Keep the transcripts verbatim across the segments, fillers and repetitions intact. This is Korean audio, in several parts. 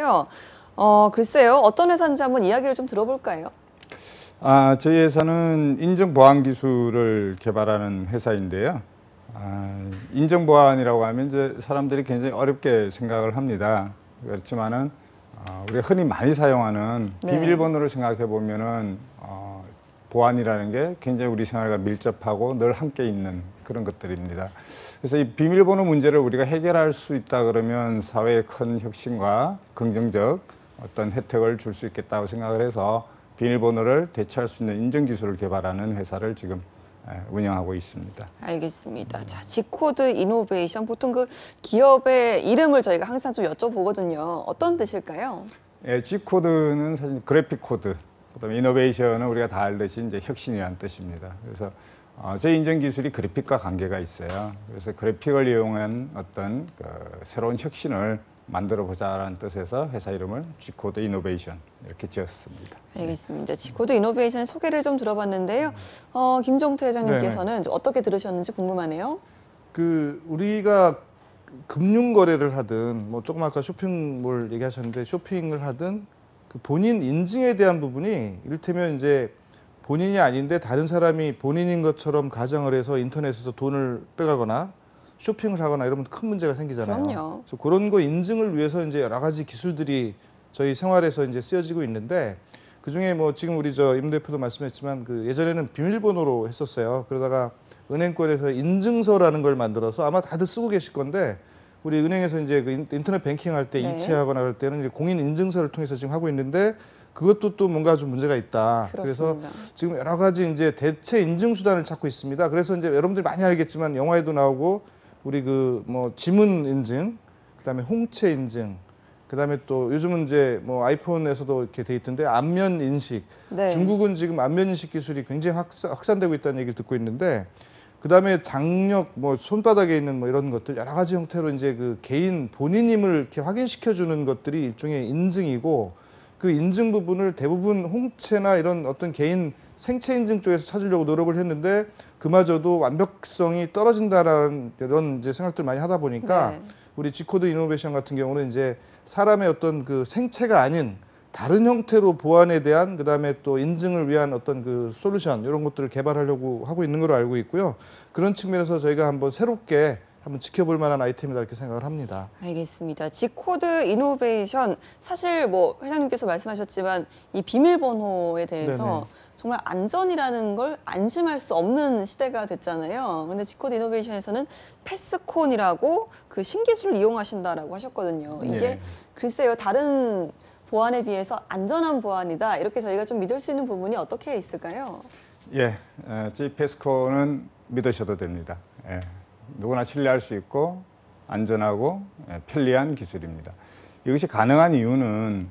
하셨는데요. 어, 글쎄요. 어떤 회사인지 한번 이야기를 좀 들어볼까요? 아, 저희 회사는 인증보안 기술을 개발하는 회사인데요. 아, 인증보안이라고 하면 이제 사람들이 굉장히 어렵게 생각을 합니다. 그렇지만은 어, 우리가 흔히 많이 사용하는 네. 비밀번호를 생각해 보면은 어, 보안이라는 게 굉장히 우리 생활과 밀접하고 늘 함께 있는 그런 것들입니다. 그래서 이 비밀번호 문제를 우리가 해결할 수 있다 그러면 사회에 큰 혁신과 긍정적 어떤 혜택을 줄 수 있겠다고 생각을 해서 비밀번호를 대체할 수 있는 인증기술을 개발하는 회사를 지금 운영하고 있습니다. 알겠습니다. 자, 지코드 이노베이션. 보통 그 기업의 이름을 저희가 항상 좀 여쭤보거든요. 어떤 뜻일까요? 예, G코드는 사실 그래픽 코드, 그다음에 이노베이션은 우리가 다 알듯이 이제 혁신이라는 뜻입니다. 그래서 어, 저희 인증 기술이 그래픽과 관계가 있어요. 그래서 그래픽을 이용한 어떤 그 새로운 혁신을 만들어 보자라는 뜻에서 회사 이름을 G코드 이노베이션 이렇게 지었습니다. 알겠습니다. G코드 이노베이션의 소개를 좀 들어봤는데요. 어, 김종태 회장님께서는 어떻게 들으셨는지 궁금하네요. 그 우리가 금융 거래를 하든 뭐 조금 아까 쇼핑몰 얘기하셨는데 쇼핑을 하든 그 본인 인증에 대한 부분이 이를테면 이제 본인이 아닌데 다른 사람이 본인인 것처럼 가정을 해서 인터넷에서 돈을 빼가거나 쇼핑을 하거나 이러면 큰 문제가 생기잖아요. 그럼요. 그래서 그런 거 인증을 위해서 이제 여러 가지 기술들이 저희 생활에서 이제 쓰여지고 있는데 그 중에 뭐 지금 우리 저 임 대표도 말씀했지만 그 예전에는 비밀번호로 했었어요. 그러다가 은행권에서 인증서라는 걸 만들어서 아마 다들 쓰고 계실 건데 우리 은행에서 이제 그 인터넷 뱅킹할 때 네. 이체하거나 그럴 때는 이제 공인 인증서를 통해서 지금 하고 있는데 그것도 또 뭔가 좀 문제가 있다. 그렇습니다. 그래서 지금 여러 가지 이제 대체 인증 수단을 찾고 있습니다. 그래서 이제 여러분들이 많이 알겠지만 영화에도 나오고 우리 그 뭐 지문 인증, 그다음에 홍채 인증, 그다음에 또 요즘은 이제 뭐 아이폰에서도 이렇게 돼 있던데 안면 인식. 네. 중국은 지금 안면 인식 기술이 굉장히 확산, 확산되고 있다는 얘기를 듣고 있는데 그다음에 장력, 뭐 손바닥에 있는 뭐 이런 것들 여러 가지 형태로 이제 그 개인 본인임을 이렇게 확인시켜 주는 것들이 일종의 인증이고 그 인증 부분을 대부분 홍채나 이런 어떤 개인 생체 인증 쪽에서 찾으려고 노력을 했는데 그마저도 완벽성이 떨어진다라는 이런 이제 생각들 많이 하다 보니까 네. 우리 G코드 이노베이션 같은 경우는 이제 사람의 어떤 그 생체가 아닌 다른 형태로 보안에 대한 그다음에 또 인증을 위한 어떤 그 솔루션 이런 것들을 개발하려고 하고 있는 걸로 알고 있고요. 그런 측면에서 저희가 한번 새롭게 한번 지켜볼 만한 아이템이다 이렇게 생각을 합니다. 알겠습니다. G코드 이노베이션. 사실 뭐 회장님께서 말씀하셨지만 이 비밀번호에 대해서 네네. 정말 안전이라는 걸 안심할 수 없는 시대가 됐잖아요. 근데 G코드 이노베이션에서는 패스콘이라고 그 신기술을 이용하신다라고 하셨거든요. 이게 네. 글쎄요, 다른 보안에 비해서 안전한 보안이다. 이렇게 저희가 좀 믿을 수 있는 부분이 어떻게 있을까요? 예, 어, 저희 패스코는 믿으셔도 됩니다. 예, 누구나 신뢰할 수 있고 안전하고 예, 편리한 기술입니다. 이것이 가능한 이유는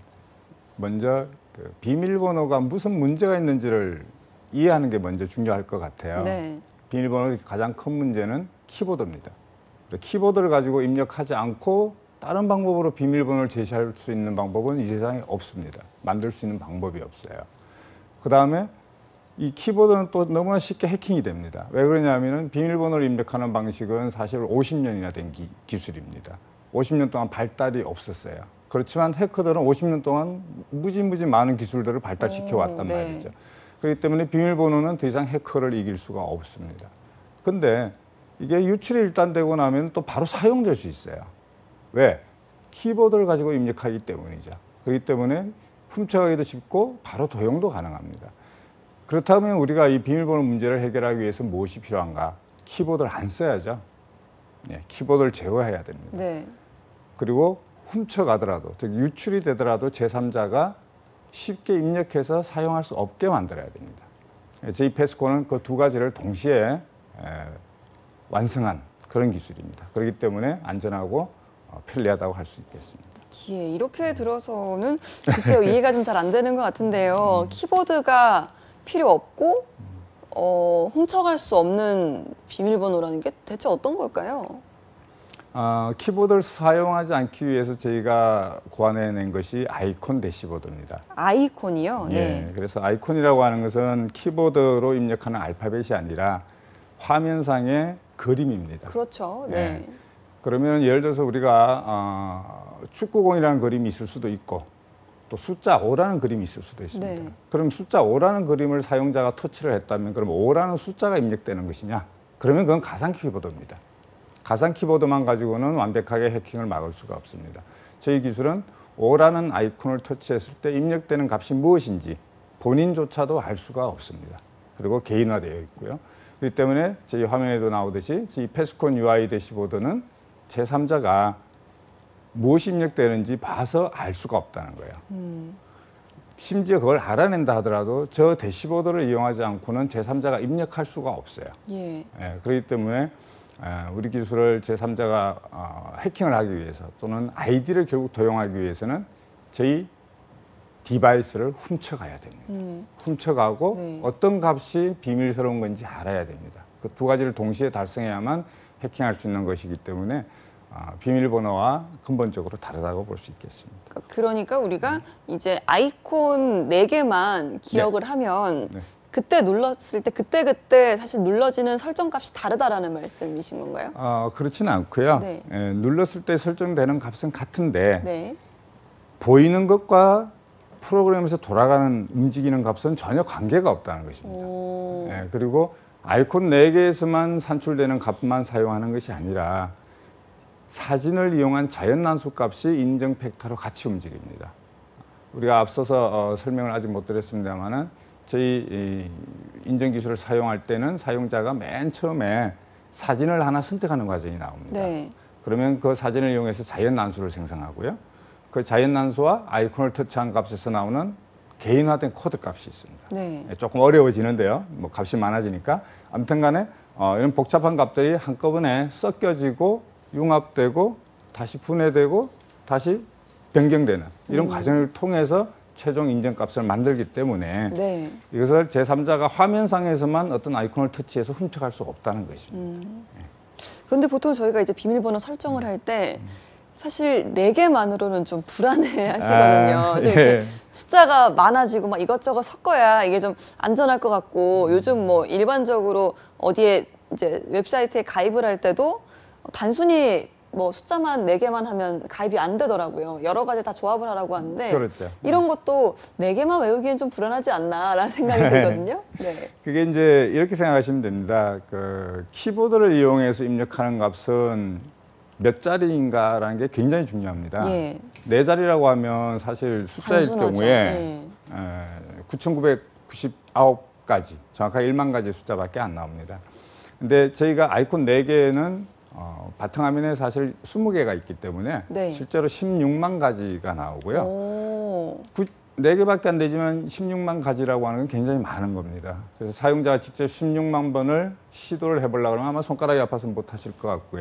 먼저 그 비밀번호가 무슨 문제가 있는지를 이해하는 게 먼저 중요할 것 같아요. 네. 비밀번호의 가장 큰 문제는 키보드입니다. 키보드를 가지고 입력하지 않고 다른 방법으로 비밀번호를 제시할 수 있는 방법은 이 세상에 없습니다. 만들 수 있는 방법이 없어요. 그 다음에 이 키보드는 또 너무나 쉽게 해킹이 됩니다. 왜 그러냐면은 비밀번호를 입력하는 방식은 사실 오십 년이나 된 기, 기술입니다. 오십 년 동안 발달이 없었어요. 그렇지만 해커들은 오십 년 동안 무지무지 많은 기술들을 발달시켜 왔단 오, 네. 말이죠. 그렇기 때문에 비밀번호는 더 이상 해커를 이길 수가 없습니다. 근데 이게 유출이 일단 되고 나면 또 바로 사용될 수 있어요. 왜? 키보드를 가지고 입력하기 때문이죠. 그렇기 때문에 훔쳐가기도 쉽고 바로 도용도 가능합니다. 그렇다면 우리가 이 비밀번호 문제를 해결하기 위해서 무엇이 필요한가? 키보드를 안 써야죠. 네, 키보드를 제거해야 됩니다. 네. 그리고 훔쳐가더라도, 즉 유출이 되더라도 제삼자가 쉽게 입력해서 사용할 수 없게 만들어야 됩니다. 저희 패스코는 그 두 가지를 동시에 에, 완성한 그런 기술입니다. 그렇기 때문에 안전하고 어, 편리하다고 할 수 있겠습니다. 예, 이렇게 들어서는 글쎄요, 이해가 좀 잘 안 되는 것 같은데요. 키보드가 필요 없고 어, 훔쳐갈 수 없는 비밀번호라는 게 대체 어떤 걸까요? 어, 키보드를 사용하지 않기 위해서 저희가 고안해낸 것이 아이콘 대시보드입니다. 아이콘이요? 예, 네. 그래서 아이콘이라고 하는 것은 키보드로 입력하는 알파벳이 아니라 화면상의 그림입니다. 그렇죠. 네. 예. 그러면 예를 들어서 우리가 어, 축구공이라는 그림이 있을 수도 있고 또 숫자 오라는 그림이 있을 수도 있습니다. 네. 그럼 숫자 오라는 그림을 사용자가 터치를 했다면 그럼 오라는 숫자가 입력되는 것이냐? 그러면 그건 가상 키보드입니다. 가상 키보드만 가지고는 완벽하게 해킹을 막을 수가 없습니다. 저희 기술은 오라는 아이콘을 터치했을 때 입력되는 값이 무엇인지 본인조차도 알 수가 없습니다. 그리고 개인화되어 있고요. 그렇기 때문에 저희 화면에도 나오듯이 저희 패스콘 유아이 대시보드는 제삼자가 무엇이 입력되는지 봐서 알 수가 없다는 거예요. 음. 심지어 그걸 알아낸다 하더라도 저 대시보드를 이용하지 않고는 제삼자가 입력할 수가 없어요. 예. 예, 그렇기 때문에 우리 기술을 제삼자가 어, 해킹을 하기 위해서 또는 아이디를 결국 도용하기 위해서는 저희 디바이스를 훔쳐가야 됩니다. 음. 훔쳐가고 네. 어떤 값이 비밀스러운 건지 알아야 됩니다. 그 두 가지를 동시에 달성해야만 해킹할 수 있는 것이기 때문에 어, 비밀번호와 근본적으로 다르다고 볼 수 있겠습니다. 그러니까 우리가 이제 아이콘 네 개만 기억을 하면 네. 그때 눌렀을 때 그때 그때 사실 눌러지는 설정값이 다르다라는 말씀이신 건가요? 어, 그렇지는 않고요. 네. 예, 눌렀을 때 설정되는 값은 같은데 네. 보이는 것과 프로그램에서 돌아가는 움직이는 값은 전혀 관계가 없다는 것입니다. 오. 예, 그리고 아이콘 네 개에서만 산출되는 값만 사용하는 것이 아니라 사진을 이용한 자연난수 값이 인정 팩터로 같이 움직입니다. 우리가 앞서서 어, 설명을 아직 못 드렸습니다만은 저희 이 인정 기술을 사용할 때는 사용자가 맨 처음에 사진을 하나 선택하는 과정이 나옵니다. 네. 그러면 그 사진을 이용해서 자연난수를 생성하고요. 그 자연난수와 아이콘을 터치한 값에서 나오는 개인화된 코드 값이 있습니다. 네. 조금 어려워지는데요. 뭐 값이 많아지니까. 아무튼 간에 어, 이런 복잡한 값들이 한꺼번에 섞여지고 융합되고 다시 분해되고 다시 변경되는 이런 음. 과정을 통해서 최종 인정값을 만들기 때문에 네. 이것을 제삼자가 화면상에서만 어떤 아이콘을 터치해서 훔쳐갈 수 없다는 것입니다. 음. 그런데 보통 저희가 이제 비밀번호 설정을 할 때 사실 네 개만으로는 좀 불안해 하시거든요. 아, 좀 이렇게 예. 숫자가 많아지고 막 이것저것 섞어야 이게 좀 안전할 것 같고 요즘 뭐 일반적으로 어디에 이제 웹사이트에 가입을 할 때도 단순히 뭐 숫자만 네 개만 하면 가입이 안 되더라고요. 여러 가지 다 조합을 하라고 하는데 그렇죠. 이런 것도 네 개만 외우기엔 좀 불안하지 않나라는 생각이 들거든요. 네. 그게 이제 이렇게 생각하시면 됩니다. 그 키보드를 이용해서 입력하는 값은 몇 자리인가라는 게 굉장히 중요합니다. 예. 네 자리라고 하면 사실 숫자일 단순하죠. 경우에 예. 구천구백구십구 가지, 정확하게 일만 가지 숫자밖에 안 나옵니다. 근데 저희가 아이콘 네 개는 어, 바탕화면에 사실 스무 개가 있기 때문에 네. 실제로 십육만 가지가 나오고요. 오. 구, 네 개밖에 안 되지만 십육만 가지라고 하는 건 굉장히 많은 겁니다. 그래서 사용자가 직접 십육만 번을 시도를 해보려고 하면 아마 손가락이 아파서 못 하실 것 같고요.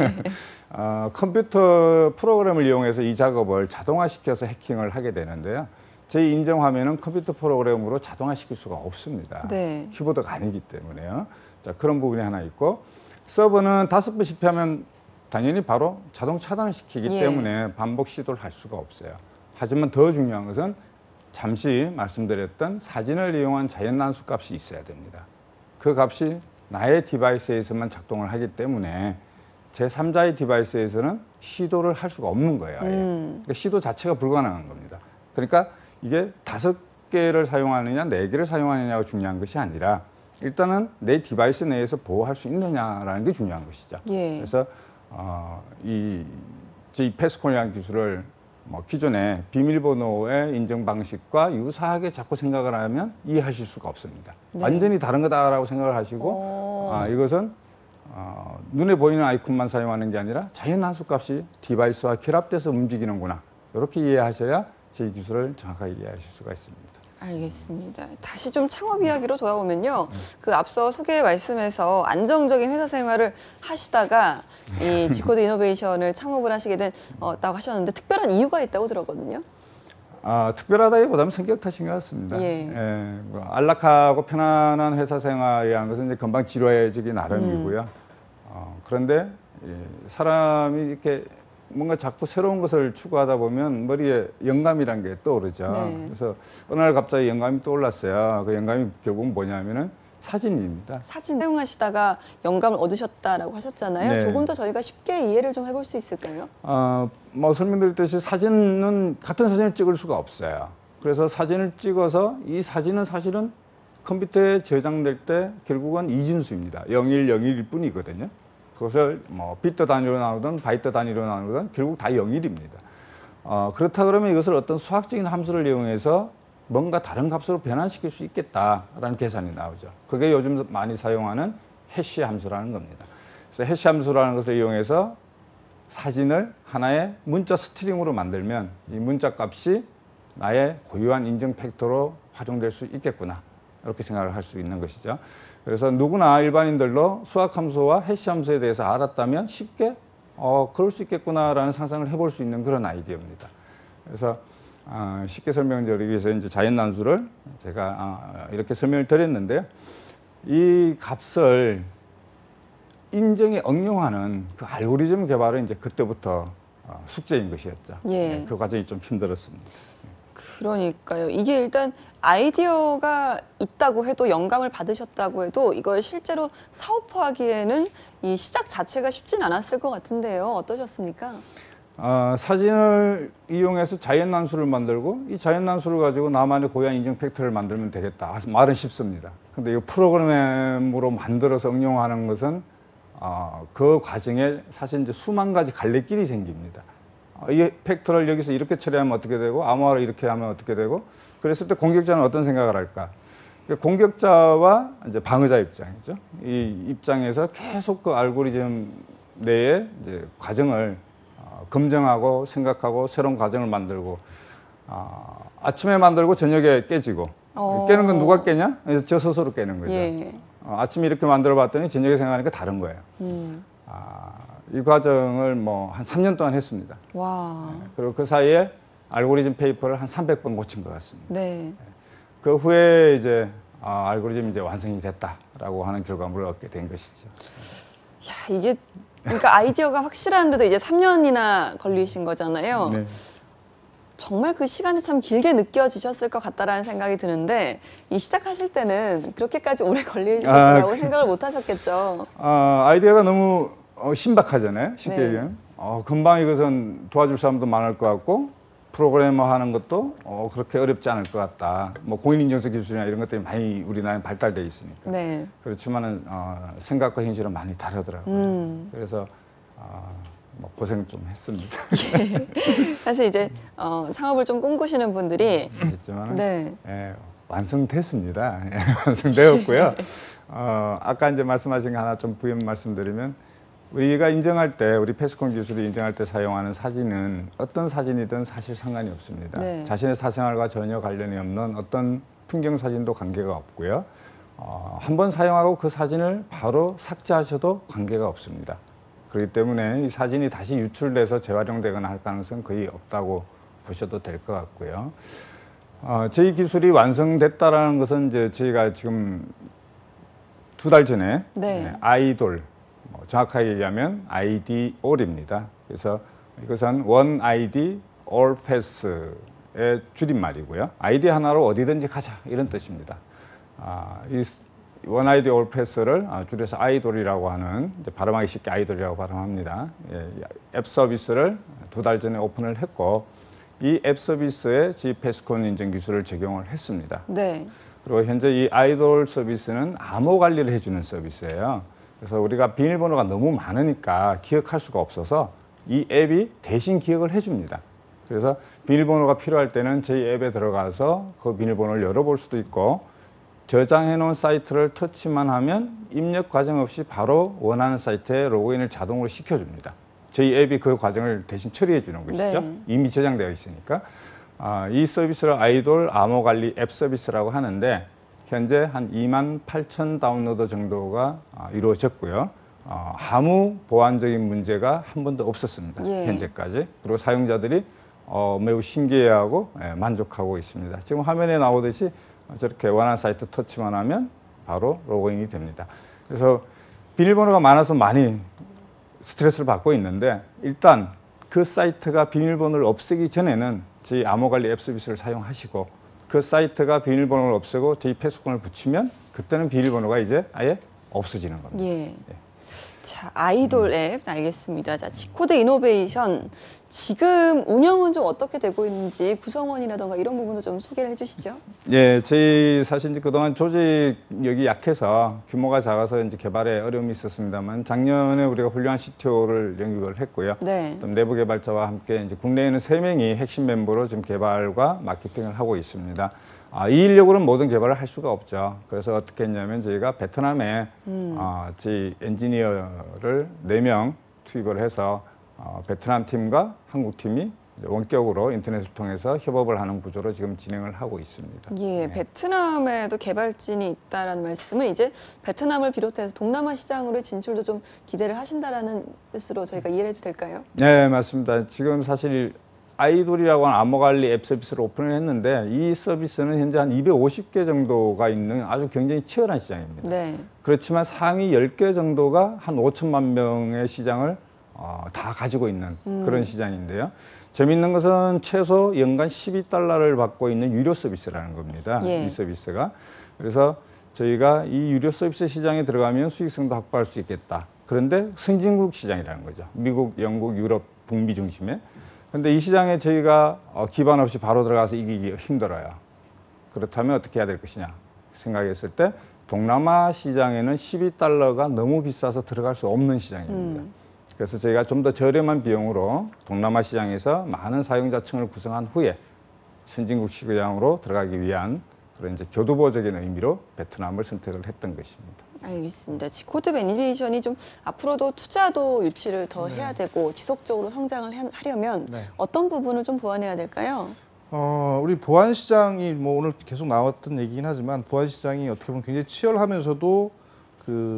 어, 컴퓨터 프로그램을 이용해서 이 작업을 자동화시켜서 해킹을 하게 되는데요. 저희 인정 화면은 컴퓨터 프로그램으로 자동화시킬 수가 없습니다. 네. 키보드가 아니기 때문에요. 자, 그런 부분이 하나 있고 서버는 다섯 번 실패하면 당연히 바로 자동 차단을 시키기 예. 때문에 반복 시도를 할 수가 없어요. 하지만 더 중요한 것은 잠시 말씀드렸던 사진을 이용한 자연난수 값이 있어야 됩니다. 그 값이 나의 디바이스에서만 작동을 하기 때문에 제삼자의 디바이스에서는 시도를 할 수가 없는 거예요. 아예. 음. 그러니까 시도 자체가 불가능한 겁니다. 그러니까 이게 다섯 개를 사용하느냐, 네 개를 사용하느냐가 중요한 것이 아니라 일단은 내 디바이스 내에서 보호할 수 있느냐라는 게 중요한 것이죠. 예. 그래서 어, 이 저희 패스콘이라는 기술을 뭐 기존의 비밀번호의 인정 방식과 유사하게 자꾸 생각을 하면 이해하실 수가 없습니다. 네. 완전히 다른 거다라고 생각을 하시고 오. 아, 이것은 어, 눈에 보이는 아이콘만 사용하는 게 아니라 자연난수 값이 디바이스와 결합돼서 움직이는구나. 이렇게 이해하셔야 저희 기술을 정확하게 이해하실 수가 있습니다. 알겠습니다. 다시 좀 창업 이야기로 돌아오면요. 그 앞서 소개 말씀에서 안정적인 회사 생활을 하시다가 이 지코드 이노베이션을 창업을 하시게 됐다고 하셨는데 특별한 이유가 있다고 들었거든요. 아, 특별하다기보다는 성격 탓인 것 같습니다. 예. 예, 뭐 안락하고 편안한 회사 생활이라는 것은 이제 금방 지루해지기 나름이고요. 음. 어, 그런데 예, 사람이 이렇게 뭔가 자꾸 새로운 것을 추구하다 보면 머리에 영감이란 게 떠오르죠. 네. 그래서 어느 날 갑자기 영감이 떠올랐어요. 그 영감이 결국 뭐냐면은 사진입니다. 사진 사용하시다가 영감을 얻으셨다라고 하셨잖아요. 네. 조금 더 저희가 쉽게 이해를 좀 해볼 수 있을까요? 어, 뭐 설명드렸듯이 사진은 같은 사진을 찍을 수가 없어요. 그래서 사진을 찍어서 이 사진은 사실은 컴퓨터에 저장될 때 결국은 이진수입니다. 영일, 영일일 뿐이거든요. 그것을 뭐 비트 단위로 나누든 바이트 단위로 나누든 결국 다 영일입니다. 어, 그렇다 그러면 이것을 어떤 수학적인 함수를 이용해서 뭔가 다른 값으로 변환시킬 수 있겠다라는 계산이 나오죠. 그게 요즘 많이 사용하는 해시 함수라는 겁니다. 그래서 해시 함수라는 것을 이용해서 사진을 하나의 문자 스트링으로 만들면 이 문자 값이 나의 고유한 인증 팩터로 활용될 수 있겠구나. 이렇게 생각을 할 수 있는 것이죠. 그래서 누구나 일반인들도 수학 함수와 해시 함수에 대해서 알았다면 쉽게 어, 그럴 수 있겠구나라는 상상을 해볼 수 있는 그런 아이디어입니다. 그래서 어, 쉽게 설명드리기 위해서 이제 자연난수를 제가 어, 이렇게 설명을 드렸는데요. 이 값을 인정에 응용하는 그 알고리즘 개발은 이제 그때부터 어, 숙제인 것이었죠. 예. 네, 그 과정이 좀 힘들었습니다. 그러니까요. 이게 일단 아이디어가 있다고 해도 영감을 받으셨다고 해도 이걸 실제로 사업화하기에는 이 시작 자체가 쉽진 않았을 것 같은데요. 어떠셨습니까? 어, 사진을 이용해서 자연난수를 만들고 이 자연난수를 가지고 나만의 고유한 인증 팩터를 만들면 되겠다. 말은 쉽습니다. 근데 이 프로그램으로 만들어서 응용하는 것은 어, 그 과정에 사실 이제 수만 가지 갈래길이 생깁니다. 어, 이 팩터를 여기서 이렇게 처리하면 어떻게 되고 암호화를 이렇게 하면 어떻게 되고 그랬을 때 공격자는 어떤 생각을 할까? 그러니까 공격자와 이제 방어자 입장이죠. 이 입장에서 계속 그 알고리즘 내에 이제 과정을 어, 검증하고 생각하고 새로운 과정을 만들고 어, 아침에 만들고 저녁에 깨지고 어. 깨는 건 누가 깨냐? 그래서 저 스스로 깨는 거죠. 예. 어, 아침에 이렇게 만들어 봤더니 저녁에 생각하니까 다른 거예요. 음. 아, 이 과정을 뭐 한 삼 년 동안 했습니다. 와. 그리고 그 사이에 알고리즘 페이퍼를 한 삼백 번 고친 것 같습니다. 네. 그 후에 이제 아, 알고리즘이 이제 완성이 됐다라고 하는 결과물을 얻게 된 것이죠. 야, 이게 그러니까 아이디어가 확실한데도 이제 삼 년이나 걸리신 거잖아요. 네. 정말 그 시간이 참 길게 느껴지셨을 것 같다라는 생각이 드는데 이 시작하실 때는 그렇게까지 오래 걸릴 아, 거라고 생각을 못 하셨겠죠. 아, 아이디어가 너무 어, 신박하잖아요. 쉽게 네. 얘기하면. 어, 금방 이것은 도와줄 사람도 많을 것 같고 프로그래머 하는 것도 어, 그렇게 어렵지 않을 것 같다. 뭐 공인인증서 기술이나 이런 것들이 많이 우리나라에 발달돼 있으니까. 네. 그렇지만은 어, 생각과 현실은 많이 다르더라고요. 음. 그래서 어, 뭐 고생 좀 했습니다. 사실 이제 어, 창업을 좀 꿈꾸시는 분들이 했지만 네. 예, 완성됐습니다. 예, 완성되었고요. 어, 아까 이제 말씀하신 거 하나 좀 부연 말씀드리면 우리가 인정할 때 우리 패스콘 기술이 인정할 때 사용하는 사진은 어떤 사진이든 사실 상관이 없습니다. 네. 자신의 사생활과 전혀 관련이 없는 어떤 풍경 사진도 관계가 없고요. 어, 한번 사용하고 그 사진을 바로 삭제하셔도 관계가 없습니다. 그렇기 때문에 이 사진이 다시 유출돼서 재활용되거나 할 가능성은 거의 없다고 보셔도 될 것 같고요. 어, 저희 기술이 완성됐다라는 것은 이제 저희가 지금 두 달 전에 네. 네, 아이돌, 뭐 정확하게 얘기하면 아이디올입니다. 그래서 이것은 One 아이디 All Pass의 줄임말이고요. 아이디 하나로 어디든지 가자 이런 뜻입니다. 아, 이 One 아이디 All Pass를 줄여서 아이돌이라고 하는 이제 발음하기 쉽게 아이돌이라고 발음합니다. 예, 앱 서비스를 두 달 전에 오픈을 했고 이 앱 서비스에 저희 패스콘 인증 기술을 적용을 했습니다. 네. 그리고 현재 이 아이돌 서비스는 암호 관리를 해주는 서비스예요. 그래서 우리가 비밀번호가 너무 많으니까 기억할 수가 없어서 이 앱이 대신 기억을 해줍니다. 그래서 비밀번호가 필요할 때는 저희 앱에 들어가서 그 비밀번호를 열어볼 수도 있고 저장해 놓은 사이트를 터치만 하면 입력 과정 없이 바로 원하는 사이트에 로그인을 자동으로 시켜줍니다. 저희 앱이 그 과정을 대신 처리해 주는 것이죠. 네. 이미 저장되어 있으니까. 아, 이 서비스를 아이돌 암호 관리 앱 서비스라고 하는데 현재 한 이만 팔천 다운로드 정도가 아, 이루어졌고요. 어, 아무 보안적인 문제가 한 번도 없었습니다. 예. 현재까지. 그리고 사용자들이 어, 매우 신기해하고 예, 만족하고 있습니다. 지금 화면에 나오듯이 저렇게 원하는 사이트 터치만 하면 바로 로그인이 됩니다. 그래서 비밀번호가 많아서 많이 스트레스를 받고 있는데 일단 그 사이트가 비밀번호를 없애기 전에는 저희 암호관리 앱 서비스를 사용하시고 그 사이트가 비밀번호를 없애고 저희 패스콘을 붙이면 그때는 비밀번호가 이제 아예 없어지는 겁니다. 예. 자, 아이돌 앱 알겠습니다. 자, 지코드 이노베이션 지금 운영은 좀 어떻게 되고 있는지 구성원이라던가 이런 부분도 좀 소개를 해주시죠. 예, 저희 사실 이제 그동안 조직력이 약해서 규모가 작아서 이제 개발에 어려움이 있었습니다만 작년에 우리가 훌륭한 씨티오를 영입을 했고요. 네. 또 내부 개발자와 함께 이제 국내에는 세 명이 핵심 멤버로 지금 개발과 마케팅을 하고 있습니다. 아, 이 인력으로는 모든 개발을 할 수가 없죠. 그래서 어떻게 했냐면 저희가 베트남에 음. 어, 저희 엔지니어를 네 명 투입을 해서 어, 베트남 팀과 한국 팀이 원격으로 인터넷을 통해서 협업을 하는 구조로 지금 진행을 하고 있습니다. 예, 네. 베트남에도 개발진이 있다라는 말씀은 이제 베트남을 비롯해서 동남아 시장으로의 진출도 좀 기대를 하신다라는 뜻으로 저희가 이해를 해도 될까요? 네, 맞습니다. 지금 사실 아이돌이라고 하는 암호관리 앱 서비스를 오픈을 했는데 이 서비스는 현재 한 이백오십 개 정도가 있는 아주 굉장히 치열한 시장입니다. 네. 그렇지만 상위 열 개 정도가 한 오천만 명의 시장을 어, 다 가지고 있는 음. 그런 시장인데요. 재미있는 것은 최소 연간 십이 달러를 받고 있는 유료 서비스라는 겁니다. 예. 이 서비스가. 그래서 저희가 이 유료 서비스 시장에 들어가면 수익성도 확보할 수 있겠다. 그런데 선진국 시장이라는 거죠. 미국, 영국, 유럽, 북미 중심에. 그런데 이 시장에 저희가 어, 기반 없이 바로 들어가서 이기기 힘들어요. 그렇다면 어떻게 해야 될 것이냐 생각했을 때 동남아 시장에는 십이 달러가 너무 비싸서 들어갈 수 없는 시장입니다. 음. 그래서 저희가 좀 더 저렴한 비용으로 동남아 시장에서 많은 사용자층을 구성한 후에 선진국 시장으로 들어가기 위한 그런 이제 교두보적인 의미로 베트남을 선택을 했던 것입니다. 알겠습니다. 지코드 애니메이션이 좀 앞으로도 투자도 유치를 더 네. 해야 되고 지속적으로 성장을 하려면 네. 어떤 부분을 좀 보완해야 될까요? 어, 우리 보안 시장이 뭐 오늘 계속 나왔던 얘기긴 하지만 보안 시장이 어떻게 보면 굉장히 치열하면서도 그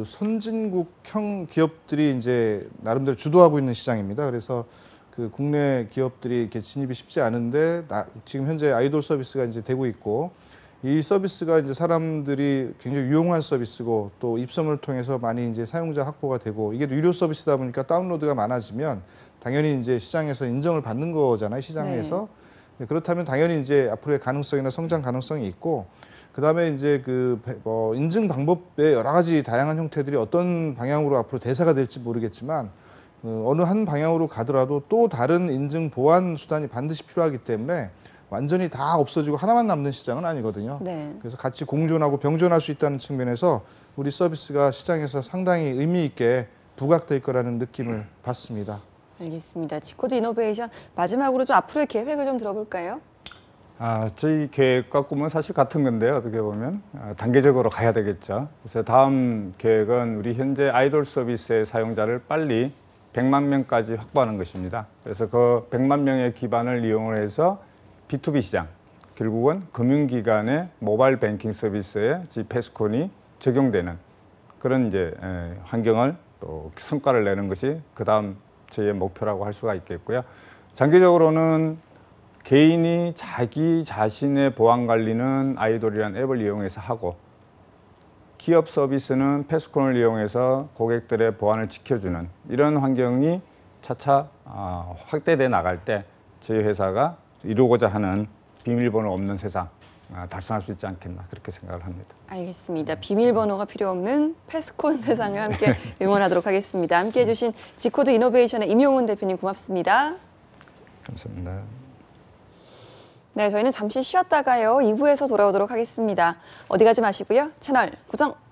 선진국형 기업들이 이제 나름대로 주도하고 있는 시장입니다. 그래서 그 국내 기업들이 이렇게 진입이 쉽지 않은데 나, 지금 현재 아이돌 서비스가 이제 되고 있고 이 서비스가 이제 사람들이 굉장히 유용한 서비스고 또 입소문을 통해서 많이 이제 사용자 확보가 되고 이게 유료 서비스다 보니까 다운로드가 많아지면 당연히 이제 시장에서 인정을 받는 거잖아요. 시장에서. 네. 그렇다면 당연히 이제 앞으로의 가능성이나 성장 가능성이 있고 그다음에 이제 그 뭐 인증 방법의 여러 가지 다양한 형태들이 어떤 방향으로 앞으로 대세가 될지 모르겠지만 어느 한 방향으로 가더라도 또 다른 인증 보안 수단이 반드시 필요하기 때문에 완전히 다 없어지고 하나만 남는 시장은 아니거든요. 네. 그래서 같이 공존하고 병존할 수 있다는 측면에서 우리 서비스가 시장에서 상당히 의미 있게 부각될 거라는 느낌을 받습니다. 알겠습니다. 지코드 이노베이션 마지막으로 좀 앞으로의 계획을 좀 들어볼까요? 아, 저희 계획과 꿈은 사실 같은 건데요. 어떻게 보면 아, 단계적으로 가야 되겠죠. 그래서 다음 계획은 우리 현재 아이돌 서비스의 사용자를 빨리 백만 명까지 확보하는 것입니다. 그래서 그 백만 명의 기반을 이용을 해서 비투비 시장, 결국은 금융기관의 모바일 뱅킹 서비스에 패스콘이 적용되는 그런 이제 환경을 또 성과를 내는 것이 그 다음 저희의 목표라고 할 수가 있겠고요. 장기적으로는 개인이 자기 자신의 보안 관리는 아이돌이라는 앱을 이용해서 하고 기업 서비스는 패스콘을 이용해서 고객들의 보안을 지켜주는 이런 환경이 차차 확대돼 나갈 때 저희 회사가 이루고자 하는 비밀번호 없는 세상 달성할 수 있지 않겠나 그렇게 생각을 합니다. 알겠습니다. 비밀번호가 필요 없는 패스콘 세상을 함께 응원하도록 하겠습니다. 함께해 주신 지코드 이노베이션의 임용훈 대표님 고맙습니다. 감사합니다. 네, 저희는 잠시 쉬었다가요. 이 부에서 돌아오도록 하겠습니다. 어디 가지 마시고요. 채널 고정